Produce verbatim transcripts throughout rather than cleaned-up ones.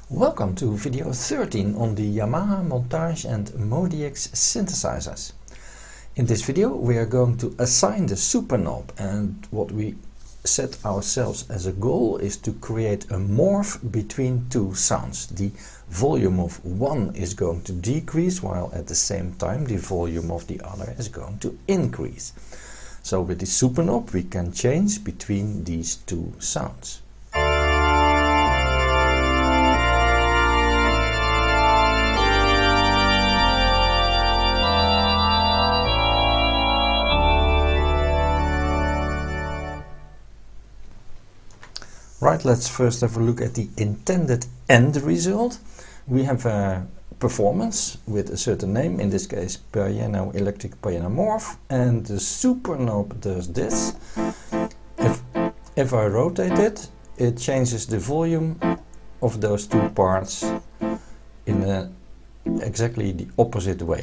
Welcome to video thirteen on the Yamaha Montage and Modix synthesizers. In this video we are going to assign the super knob, and what we set ourselves as a goal is to create a morph between two sounds. The volume of one is going to decrease while at the same time the volume of the other is going to increase. So with the super knob we can change between these two sounds. Right, let's first have a look at the intended end result. We have a performance with a certain name, in this case piano electric piano morph, and the super knob does this. If, if I rotate it, it changes the volume of those two parts in a, exactly the opposite way.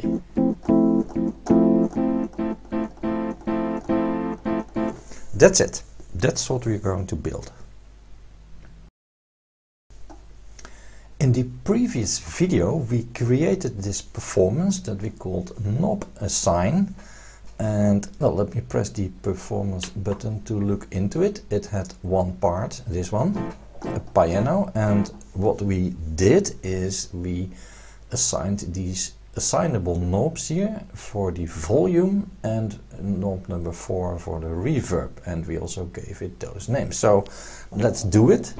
That's it. That's what we're going to build. In the previous video we created this performance that we called knob assign, and well, let me press the performance button to look into it. It had one part, this one, a piano, and what we did is we assigned these assignable knobs here for the volume and knob number four for the reverb, and we also gave it those names. So let's do it.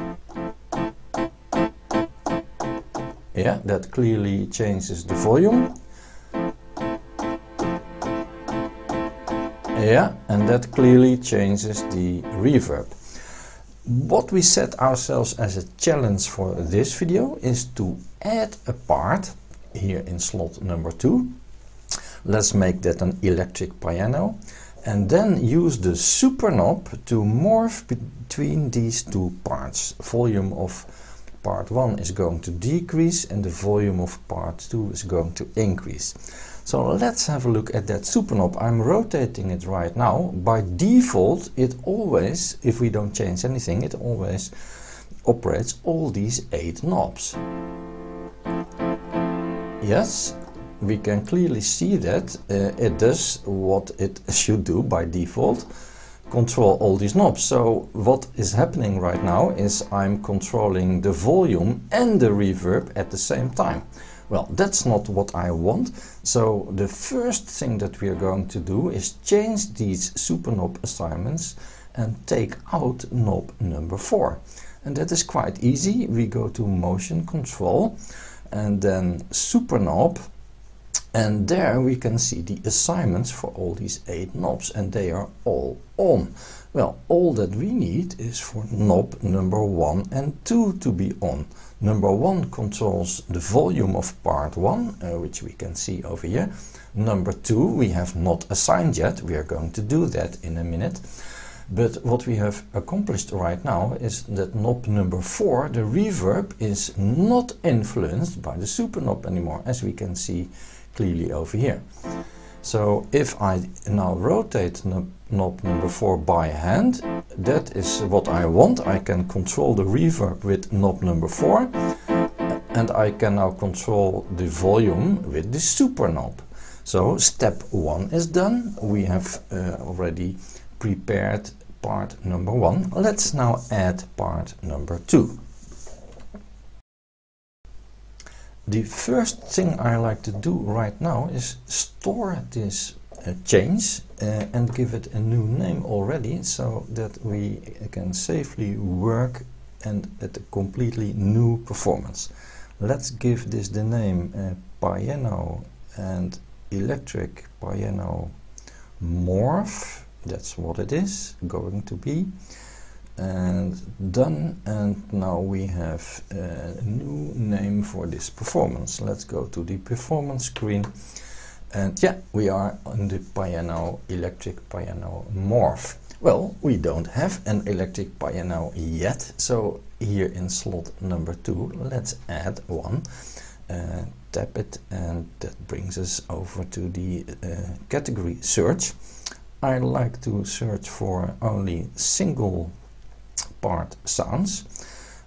Yeah, that clearly changes the volume. Yeah, and that clearly changes the reverb. What we set ourselves as a challenge for this video is to add a part here in slot number two. Let's make that an electric piano, and then use the super knob to morph between these two parts. Volume of part one is going to decrease and the volume of part two is going to increase. So let's have a look at that super knob. I'm rotating it right now. By default it always, if we don't change anything, it always operates all these eight knobs. Yes, we can clearly see that uh, it does what it should do by default. Control all these knobs. So what is happening right now is I'm controlling the volume and the reverb at the same time. Well, that's not what I want. So the first thing that we are going to do is change these super knob assignments and take out knob number four. And that is quite easy. We go to motion control and then super knob. And there we can see the assignments for all these eight knobs, and they are all on. Well, all that we need is for knob number one and two to be on. Number one controls the volume of part one, uh, which we can see over here. Number two we have not assigned yet. We are going to do that in a minute. But what we have accomplished right now is that knob number four, the reverb, is not influenced by the super knob anymore, as we can see clearly over here. So if I now rotate knob, knob number four by hand, that is what I want. I can control the reverb with knob number four, and I can now control the volume with the super knob. So step one is done. We have uh, already prepared part number one. Let's now add part number two. The first thing I like to do right now is store this uh, change uh, and give it a new name already, so that we can safely work and at a completely new performance. Let's give this the name uh, piano and electric piano morph. That's what it is going to be. And done, and now we have a new name for this performance. Let's go to the performance screen, and yeah, we are on the piano electric piano morph. Well, we don't have an electric piano yet, so here in slot number two let's add one. Uh, tap it, and that brings us over to the uh, category search. I like to search for only single part sounds,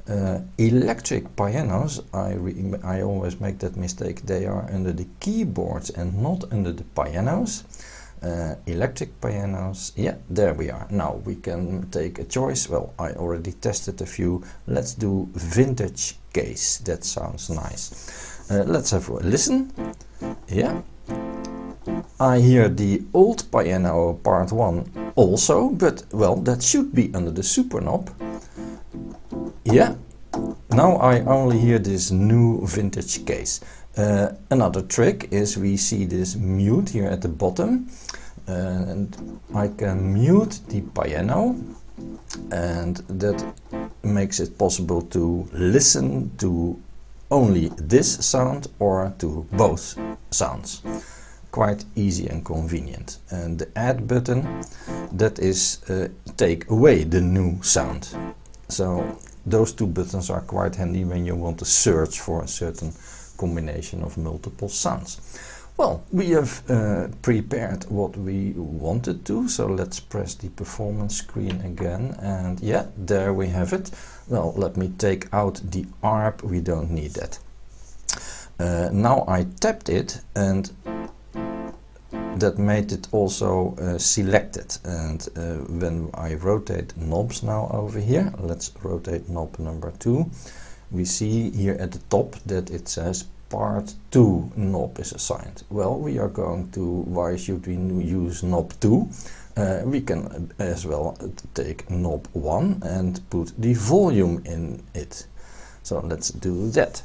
Uh, electric pianos, I, re I always make that mistake, they are under the keyboards and not under the pianos. Uh, electric pianos, yeah, there we are. Now we can take a choice. Well, I already tested a few. Let's do vintage case, that sounds nice. Uh, let's have a listen. Yeah, I hear the old piano part one also, but well, that should be under the super knob. Yeah, now I only hear this new vintage case. Uh, another trick is we see this mute here at the bottom, uh, and I can mute the piano, and that makes it possible to listen to only this sound or to both sounds. Quite easy and convenient. And the add button, that is uh, take away the new sound. So those two buttons are quite handy when you want to search for a certain combination of multiple sounds. Well, we have uh, prepared what we wanted to, so let's press the performance screen again, and yeah, there we have it. Well, let me take out the A R P, we don't need that. Uh, now I tapped it, and that made it also uh, selected, and uh, when I rotate knobs now over here, let's rotate knob number two, we see here at the top that it says part two knob is assigned. Well, we are going to, why should we use knob two? Uh, we can as well take knob one and put the volume in it. So let's do that.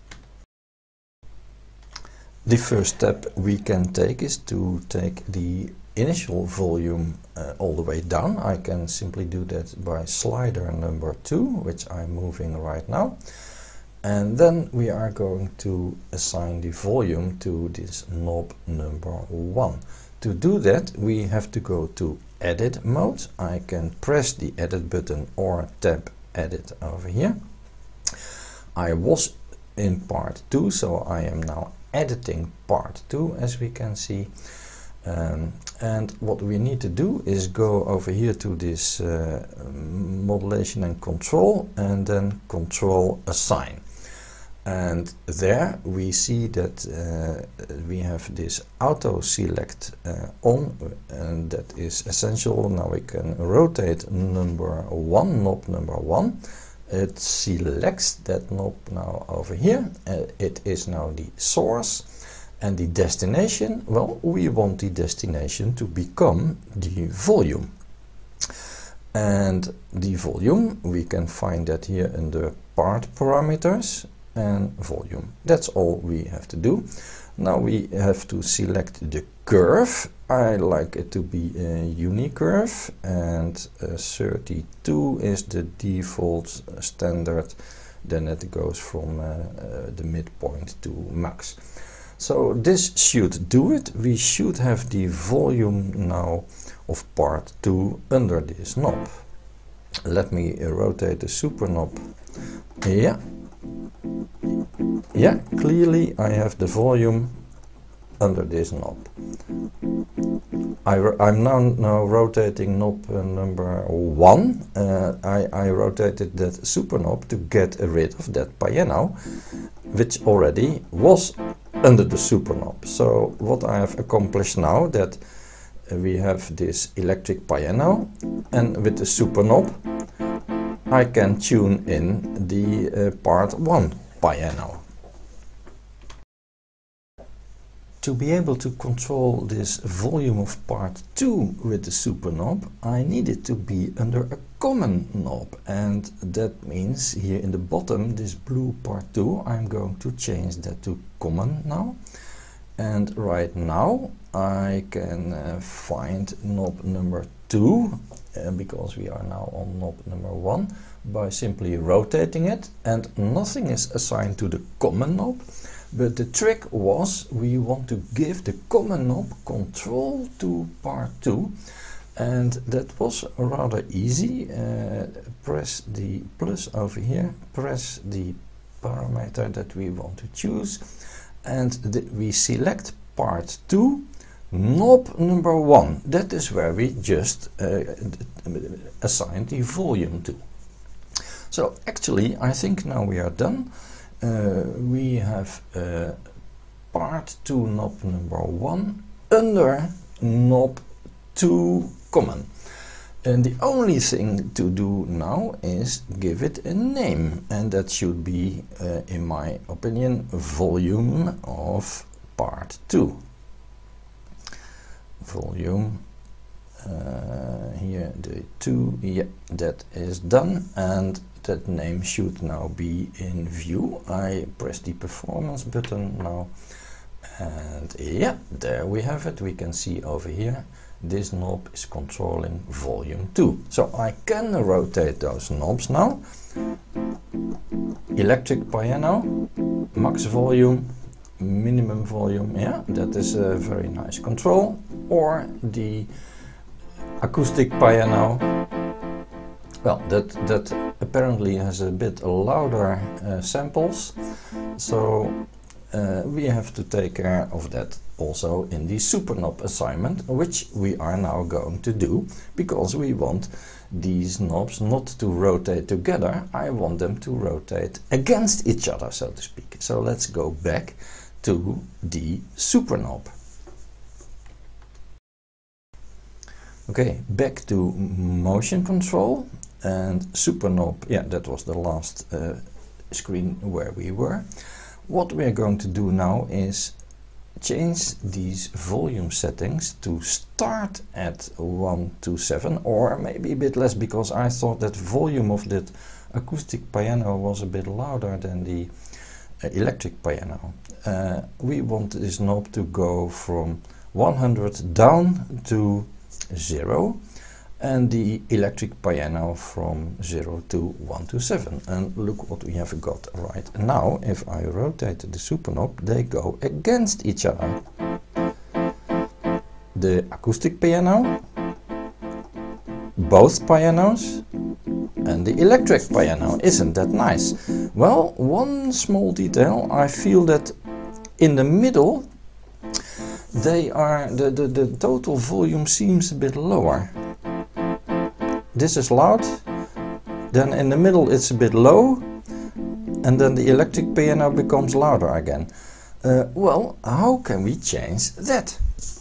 The first step we can take is to take the initial volume uh, all the way down. I can simply do that by slider number two, which I'm moving right now. And then we are going to assign the volume to this knob number one. To do that, we have to go to edit mode. I can press the edit button or tap edit over here. I was in part two, so I am now editing part two, as we can see. Um, and what we need to do is go over here to this uh, modulation and control, and then control assign. And there we see that uh, we have this auto select uh, on, and that is essential. Now we can rotate number one, knob number one. It selects that knob now over here. Uh, it is now the source, and the destination, well, we want the destination to become the volume. And the volume, we can find that here under part parameters and volume. That's all we have to do. Now we have to select the curve. I like it to be a unicurve, and uh, thirty-two is the default uh, standard. Then it goes from uh, uh, the midpoint to max. So this should do it. We should have the volume now of part two under this knob. Let me uh, rotate the super knob. Yeah. Yeah, clearly I have the volume under this knob. I I'm now, now rotating knob uh, number one. Uh, I, I rotated that super knob to get rid of that piano, which already was under the super knob. So what I have accomplished now, that uh, we have this electric piano, and with the super knob I can tune in the uh, part one piano. To be able to control this volume of part two with the super knob, I need it to be under a common knob, and that means here in the bottom, this blue part two, I'm going to change that to common now. And right now I can uh, find knob number two, uh, because we are now on knob number one, by simply rotating it, and nothing is assigned to the common knob. But the trick was, we want to give the common knob control to part two, and that was rather easy. Uh, press the plus over here, press the parameter that we want to choose, and the, we select part two, knob number one. That is where we just uh, assigned the volume to. So actually I think now we are done. Uh, we have uh, part two knob number one under knob two common. And the only thing to do now is give it a name, and that should be, uh, in my opinion, volume of part two. Volume, uh, here the two, yeah, that is done, and that name should now be in view. I press the performance button now, and yeah, there we have it. We can see over here this knob is controlling volume two. So I can rotate those knobs now. Electric piano, max volume, minimum volume, yeah, that is a very nice control. Or the acoustic piano, well, that, that apparently has a bit louder uh, samples, so uh, we have to take care of that also in the super knob assignment, which we are now going to do, because we want these knobs not to rotate together. I want them to rotate against each other, so to speak. So let's go back to the super knob. Okay, back to motion control and super knob. Yeah, that was the last uh, screen where we were. What we are going to do now is change these volume settings to start at one two seven, or maybe a bit less, because I thought that volume of that acoustic piano was a bit louder than the uh, electric piano. Uh, we want this knob to go from one hundred down to zero, and the electric piano from zero to one two seven. And look what we have got right now. If I rotate the super knob, they go against each other. The acoustic piano, both pianos, and the electric piano. Isn't that nice? Well, one small detail, I feel that in the middle they are the, the, the total volume seems a bit lower. This is loud, then in the middle it's a bit low, and then the electric piano becomes louder again. Uh, well, how can we change that?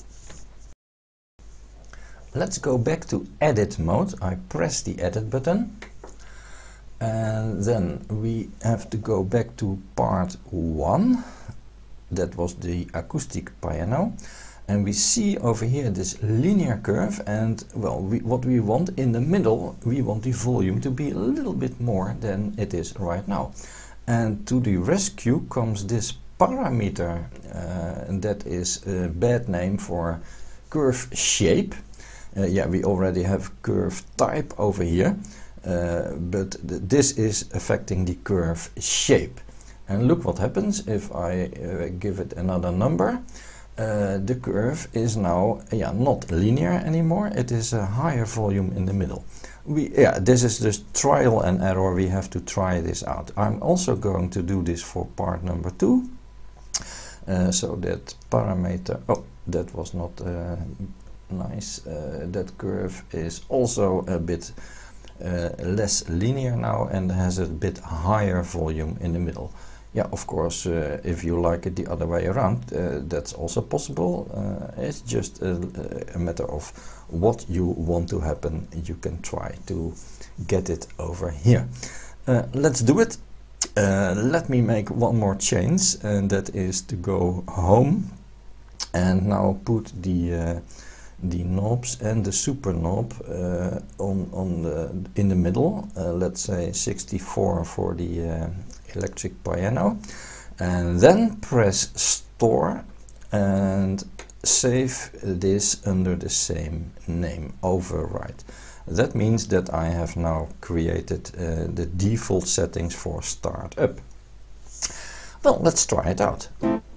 Let's go back to edit mode. I press the edit button, and then we have to go back to part one. That was the acoustic piano. And we see over here this linear curve, and well, we, what we want in the middle, we want the volume to be a little bit more than it is right now. And to the rescue comes this parameter, uh, and that is a bad name for curve shape. Uh, yeah, we already have curve type over here, uh, but th this is affecting the curve shape. And look what happens if I uh, give it another number. Uh, the curve is now yeah, not linear anymore. It is a higher volume in the middle. We, yeah, this is just trial and error. We have to try this out. I'm also going to do this for part number two. Uh, so that parameter, oh, that was not uh, nice. Uh, that curve is also a bit uh, less linear now and has a bit higher volume in the middle. Yeah, of course, uh, if you like it the other way around, uh, that's also possible. Uh, it's just a, a matter of what you want to happen. You can try to get it over here. Uh, let's do it. Uh, let me make one more change, and that is to go home and now put the uh, the knobs and the super knob uh, on on the in the middle. Uh, let's say sixty-four for the uh, electric piano, and then press store and save this under the same name, override. That means that I have now created uh, the default settings for startup. Well, let's try it out.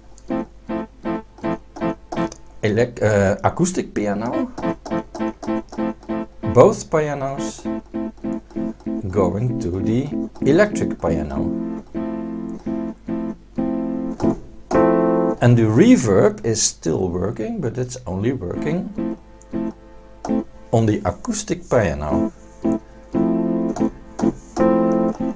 Elec uh, acoustic piano, both pianos going to the electric piano. And the reverb is still working, but it's only working on the acoustic piano.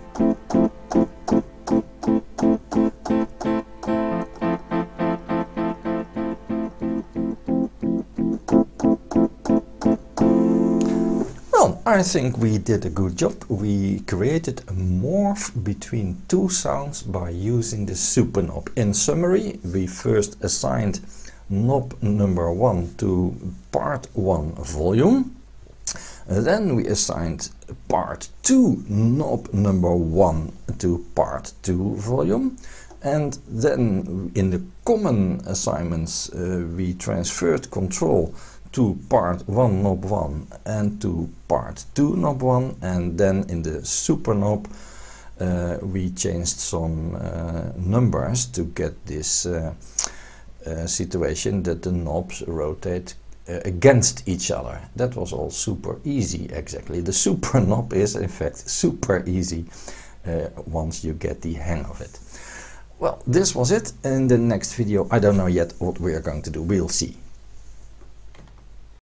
I think we did a good job. We created a morph between two sounds by using the super knob. In summary, we first assigned knob number one to part one volume. Then we assigned part two knob number one to part two volume. And then in the common assignments uh, we transferred control to part one knob one and to part two knob one, and then in the super knob uh, we changed some uh, numbers to get this uh, uh, situation that the knobs rotate uh, against each other. That was all super easy. Exactly, the super knob is in fact super easy uh, once you get the hang of it. Well, this was it. In the next video I don't know yet what we are going to do, we'll see.